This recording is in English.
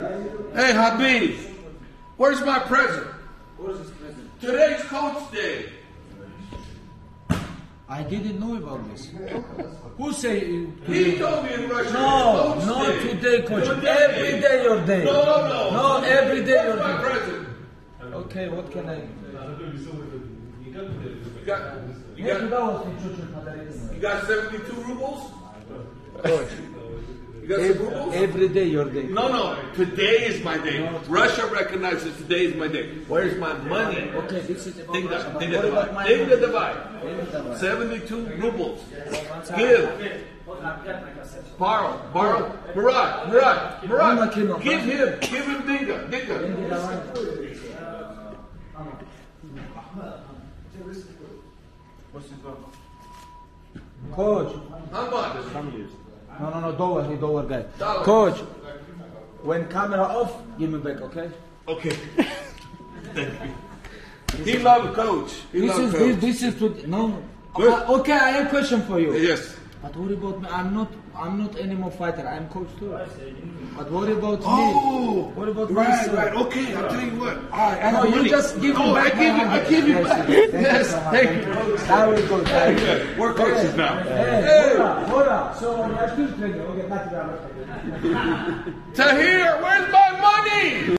Hey, Habib, where's my present? What is this present? Today's Coach Day. I didn't know about this. Who say? He told me in Russia. No, it's Coach not Day. today, coach. Today. Every day your day. No, every day your Where's my day. present? Okay, what can I? You got 72 rubles? You got some rubles? Every day your day. No. Today is my day. Russia recognizes today is my day. Where's my money? Okay, this is Think that. Think What about my the money? divide. 72 rubles. Give. Borrow. Murat. Give him Dinga. Coach. How much? No, dollar guy. Dollar. Coach, when camera off, give me back, okay? Okay. Thank you. He loved Coach. This is to no. Good. Okay, I have a question for you. Yes. But what about me? I'm not anymore fighter. I'm coach too. But what about Oh, me? What about right. myself? Okay, I'll tell you what. No, you just give me back. I give you back. Yes, thank you. I will go. We're coaches now. Hey, hold on. So I'm still training. Okay, not Tahir, where's my money?